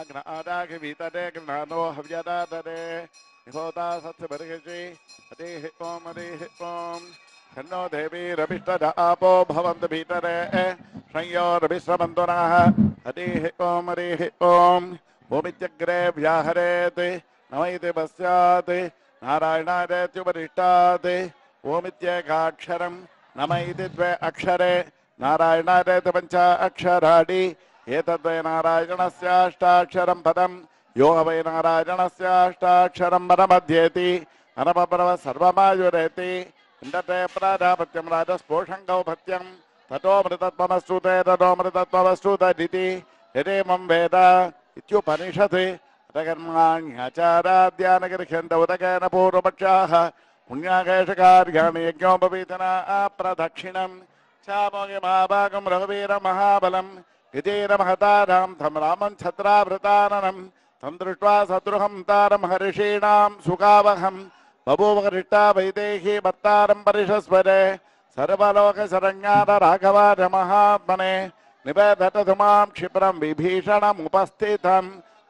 वीतरे ज्ञानो हव्यदातरे निहोता सत्सबर्गजि हरिः ओम हरिः ओम शन्नो देवीरभिष्टद आपो भवन्तु भीतरे संयोरभिश्रमन्तुनः हरिः ओम ओमित्यग्रे व्याहरेत् नम इति पश्चात् नारायणादेत्युपरिष्टात् ओमित्येकाक्षरं नम इति द्वे अक्षरे नारायणादेति पञ्च अक्षराणि एतद्वै नारायणस्याष्टाक्षरं पदं यो वै नारायणस्याष्टाक्षरं पदमध्येति अनपरव सर्वमायुरेति इन्दते प्राजापत्यं राजस्पोषं गौपत्यं ततोऽमृतत्वमश्नुते ततोऽमृतत्वमश्नुतदिति यदेमं वेद इत्युपनिषत् अतकर्माण्याचाराद्यानगृह्यन्त उदकेन पूर्वपक्षाः पुण्याकेशकार्याणि यज्ञोपवीतना प्रदक्षिणं चामोगिमाभागं रघुवीरमहाबलं विजयरमहतारां तं रामं छत्रावृताननं तं दृष्ट्वा सद्रुहं तारं हर्षीणां सुखावहं बभूवरिष्टा वैदेही भत्तारं परिषस्वरे सर्वलोकशरण्याद राघवाय महात्मने निवेदतधुमां क्षिप्रं विभीषणमुपस्थितं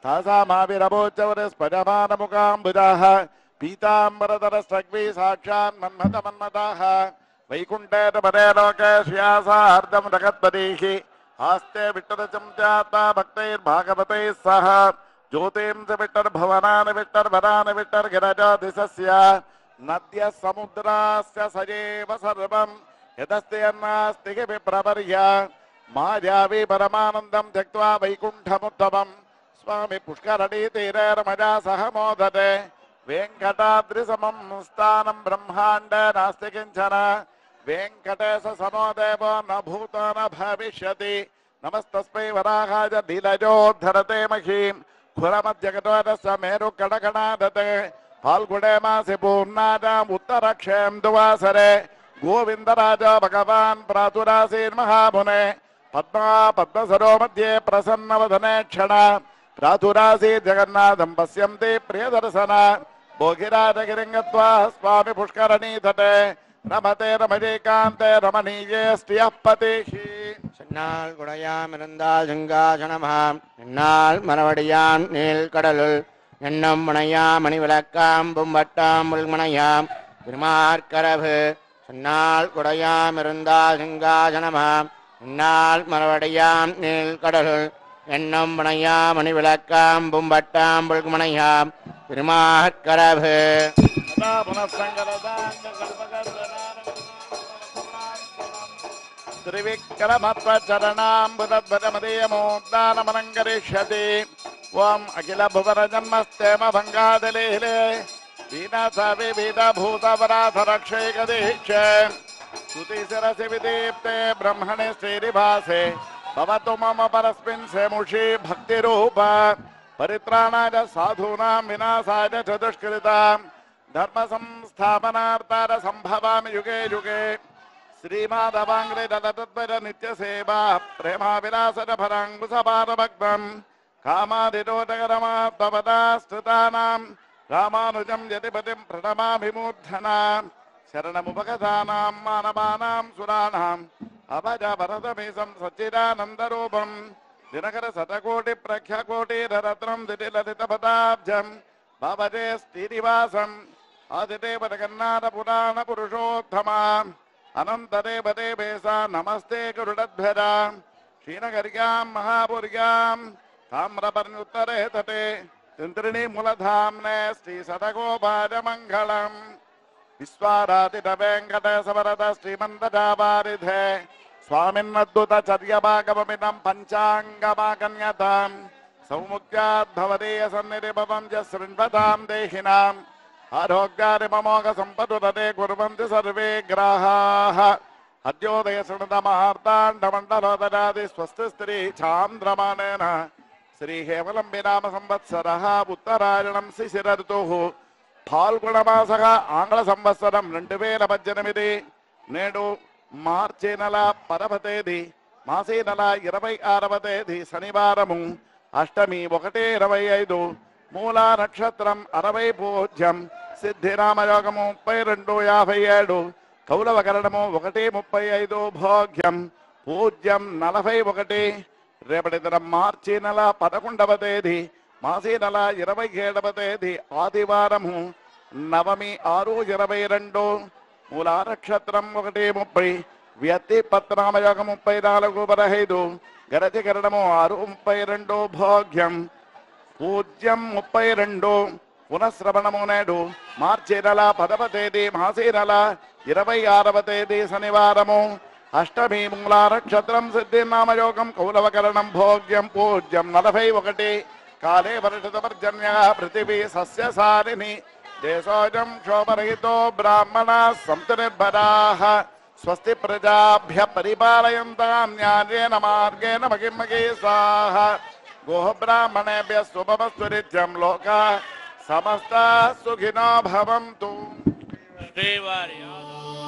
तासामाविरभोचवरस्पजमानमुखाम्बुजाः पीताम्बरधरस्रग्वी साक्षान् मन्मथमन्मथाः वैकुण्ठे परे लोके श्रियासार्धं जगत्पतिः आस्ते विट्टरचम्त्यात्मा भक्तैर्भागवतैः सह ज्योतिंस विट्टर्भवनानि विट्टर्वरानि विट्टर्गिरजाधिशस्य नद्यः समुद्रास्य सजेव सर्वं यदस्ति अन्नास्ति विप्रवर्य मायावी परमानन्दं त्यक्त्वा वैकुण्ठमुत्तमं स्वामी पुष्करणीतीरे रमजा सह मोदते वेङ्कटाद्रिसमं स्थानं ब्रह्माण्डे नास्ति किञ्चन वेङ्कटेश समो देवो न भूतो न भविष्यति नमस्तस्मै वराहाय लीलजोद्धरते महीं खुरमध्यगतोदस्य मेरुकणकणादते फाल्गुणे मासि पूर्णानाम् उत्तरक्षेन्दुवासरे गोविन्दराज भगवान् प्रातुरासीन्महामुने पद्मा पद्मसरो मध्ये प्रसन्नवदने क्षण प्रातुरासीत् जगन्नाथं पश्यन्ति प्रियदर्शन भोगिराजगिरिं गत्वा स्वामी पुष्करणीतटे रमते रमणीकान्ते रमणीये स्त्रियः पतिः सन्नाल गुणयामिरन्दाल सिंहासनमाम् नन्नाल मरवडियाम नीलकடலுள் எண்ணம் முனையாம் மணிவிளக்காம் பும்பட்டாம் முள்மனையாம் திருமார்கரபு சன்னால் குடையாமிருந்தால் சிங்காசனமாம் நன்னால் மரவடியாம் நீல்கடலுள் எண்ணம் முனையாம் மணிவிளக்காம் பும்பட்டாம் புள்மனையாம் திருமார்கரபு त्रिविक्रमत्वचरणाम्बुदध्वजमदीयमोद्दानमलङ्करिष्यति ओम अखिल भुवन जन्मस्तेम भंगादलेले वीणासाविविधभूतवराधरक्षैकदीक्षे स्तुतिशिरसि विदीप्ते ब्रह्मणे श्रीनिवासे भवतु मम परस्मिन् सेमुषी भक्तिरूप परित्राणाय साधूनां विनाशाय च दुष्कृतां धर्म संस्थापनार्थाय संभवामि युगे युगे श्रीमाधवाङ्ग्रे दलतद्वज नित्यसेवा प्रेमाविलासन फलाङ्कुशपादभक्तं कामादिरोधकरमात्मपदास्तुतानां रामानुजं यतिपतिं प्रणमाभिमूर्धना शरणमुपगतानां मानवानां सुराणाम् अभजभरतमीशं सच्चिदानन्दरूपं दिनकर शतकोटिप्रख्यकोटिरत्नं दिटिललितपदाब्जं भवते श्रीनिवासम् आदिदेव जगन्नाथपुराणपुरुषोत्तमा अनन्तदेवदेवेशा नमस्ते गरुडध्वजा श्रीनगर्यां महापुर्यां ताम्रपर्णुत्तरे तटे तिन्त्रिणीमूलधाम्ने श्रीसदगोपाजमङ्गलम् विश्वाराधितवेङ्कटेशवरद श्रीमन्तजावारिधे स्वामिन्नद्भुतचर्यभागममिदं पञ्चाङ्गमाकन्यतां सौमुख्याद्भवदीयसन्निधिभवं च शृण्वतां देहिनाम् आरोग्यारिममोघसम्पदुदते कुर्वन्ति सर्वे ग्राहाः अद्योदय शृणुतमहार्ताण्डमण्डलोदरादि स्वस्तिस्त्री चान्द्रमानेन श्रीहेमलम्बि नाम संवत्सरः उत्तरायणं शिशिरऋतुः फाल्गुणमासः आंग्ल संवत्सरं 2018 నేడు మార్చి నెల 10వ తేదీ మాసీ నెల 26వ తేదీ శనివారము అష్టమి 1/25 మూల నక్షత్రం 60 పూజ్యం సిద్ధిరామయోగము 32:57 కౌలవకరణము 1:35 భోగ్యం పూజ్యం 41 రేపటి దినం మార్చి నెల 11వ తేదీ మాసీ నెల 27వ తేదీ ఆదివారము నవమి 6/22 మూలా నక్షత్రం 1:30 వ్యక్తి పత్నామయోగం 34/15 గరతి కరణము 6:32 భోగ్యం పూజ్యం 32 పునఃశ్రవణము నేడు మార్చి నెల 10వ తేదీ మాసీ నెల 26వ తేదీ శనివారము అష్టమి మూలా నక్షత్రం సిద్ధినామయోగం కౌలవకరణం భోగ్యం పూజ్యం 41 కాలే వర్షితపర్జన్య పృథివీ సస్యసారిణి దేశోజం క్షోభరహితో బ్రాహ్మణా సంతు నిర్భరాః స్వస్తి ప్రజాభ్య పరిపాలయంతాం న్యాయేన మార్గేణ మహిమహేషాః గోః బ్రాహ్మణేభ్యः శుభమస్తు నిత్యం లోకాః సమస్తాః సుఖినో భవంతు. శ్రీవారి